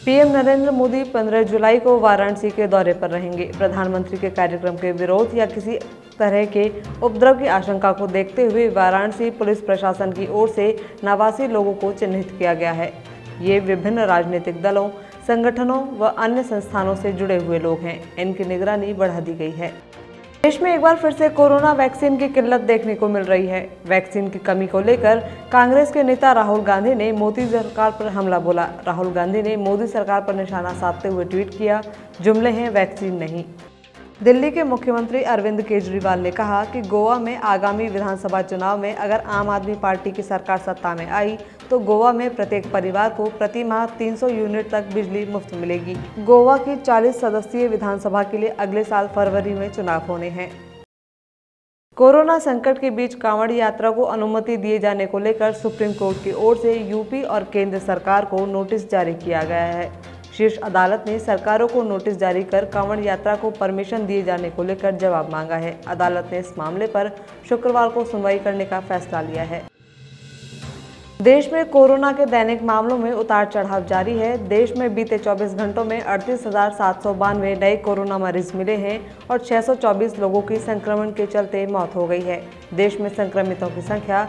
PM Narendra Modi 15 जुलाई को वाराणसी के दौरे पर रहेंगे। प्रधानमंत्री के कार्यक्रम के विरोध या किसी तरह के उपद्रव की आशंका को देखते हुए वाराणसी पुलिस प्रशासन की ओर से 89 लोगों को चिन्हित किया गया है। ये विभिन्न राजनीतिक दलों, संगठनों व अन्य संस्थानों से जुड़े हुए लोग हैं। इनकी निगरानी बढ़ा दी गई है। देश में एक बार फिर से कोरोना वैक्सीन की किल्लत देखने को मिल रही है। वैक्सीन की कमी को लेकर कांग्रेस के नेता राहुल गांधी ने मोदी सरकार पर हमला बोला। राहुल गांधी ने मोदी सरकार पर निशाना साधते हुए ट्वीट किया, जुमले हैं वैक्सीन नहीं। दिल्ली के मुख्यमंत्री अरविंद केजरीवाल ने कहा कि गोवा में आगामी विधानसभा चुनाव में अगर आम आदमी पार्टी की सरकार सत्ता में आई तो गोवा में प्रत्येक परिवार को प्रति माह 300 यूनिट तक बिजली मुफ्त मिलेगी। गोवा की 40 सदस्यीय विधानसभा के लिए अगले साल फरवरी में चुनाव होने हैं। कोरोना संकट के बीच कांवड़ यात्रा को अनुमति दिए जाने को लेकर सुप्रीम कोर्ट की ओर से यूपी और केंद्र सरकार को नोटिस जारी किया गया है। शीर्ष अदालत ने सरकारों को नोटिस जारी कर कांवड़ यात्रा को परमिशन दिए जाने को लेकर जवाब मांगा है। अदालत ने इस मामले पर शुक्रवार को सुनवाई करने का फैसला लिया है। देश में कोरोना के दैनिक मामलों में उतार चढ़ाव जारी है। देश में बीते 24 घंटों में 38,792 नए कोरोना मरीज मिले हैं और 624 लोगों की संक्रमण के चलते मौत हो गई है। देश में संक्रमितों की संख्या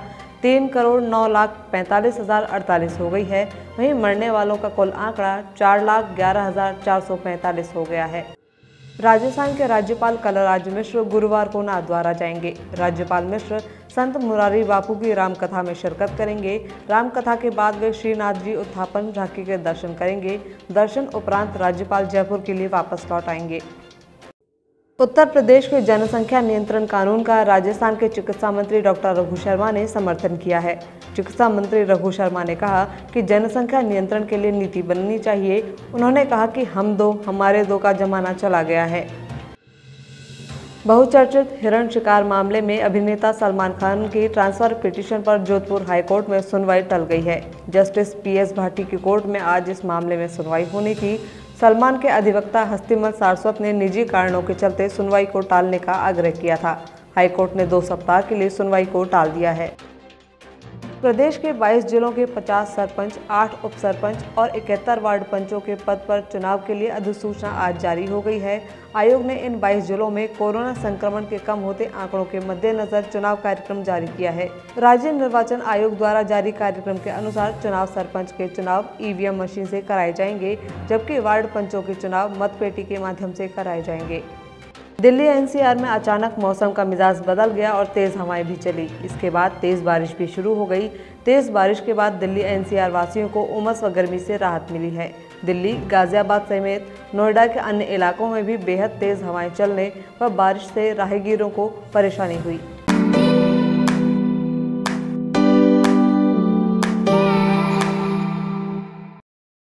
3,09,45,048 हो गई है। वहीं मरने वालों का कुल आंकड़ा 4,11,445 हो गया है। राजस्थान के राज्यपाल कलराज मिश्र गुरुवार को नाथद्वारा जाएंगे। राज्यपाल मिश्र संत मुरारी बापू की रामकथा में शिरकत करेंगे। रामकथा के बाद वे श्रीनाथ जी उत्थापन झांकी के दर्शन करेंगे। दर्शन उपरांत राज्यपाल जयपुर के लिए वापस लौट आएंगे। उत्तर प्रदेश के जनसंख्या नियंत्रण कानून का राजस्थान के चिकित्सा मंत्री डॉक्टर रघु शर्मा ने समर्थन किया है। चिकित्सा मंत्री रघु शर्मा ने कहा कि जनसंख्या नियंत्रण के लिए नीति बननी चाहिए। उन्होंने कहा कि हम दो हमारे दो का जमाना चला गया है। बहुचर्चित हिरण शिकार मामले में अभिनेता सलमान खान की ट्रांसफर पिटीशन पर जोधपुर हाईकोर्ट में सुनवाई टल गई है। जस्टिस PS भाटी की कोर्ट में आज इस मामले में सुनवाई होनी थी। सलमान के अधिवक्ता हस्तिमल सारस्वत ने निजी कारणों के चलते सुनवाई को टालने का आग्रह किया था। हाईकोर्ट ने 2 सप्ताह के लिए सुनवाई को टाल दिया है। प्रदेश के 22 जिलों के 50 सरपंच, 8 उप सरपंच और 71 वार्ड पंचों के पद पर चुनाव के लिए अधिसूचना आज जारी हो गई है। आयोग ने इन 22 जिलों में कोरोना संक्रमण के कम होते आंकड़ों के मद्देनजर चुनाव कार्यक्रम जारी किया है। राज्य निर्वाचन आयोग द्वारा जारी कार्यक्रम के अनुसार चुनाव सरपंच के चुनाव EVM मशीन से कराए जाएंगे, जबकि वार्ड पंचों के चुनाव मतपेटी के माध्यम से कराए जाएंगे। दिल्ली NCR में अचानक मौसम का मिजाज बदल गया और तेज हवाएं भी चली। इसके बाद तेज बारिश भी शुरू हो गई। तेज बारिश के बाद दिल्ली NCR वासियों को उमस व गर्मी से राहत मिली है। दिल्ली, गाजियाबाद समेत नोएडा के अन्य इलाकों में भी बेहद तेज हवाएं चलने व बारिश से राहगीरों को परेशानी हुई।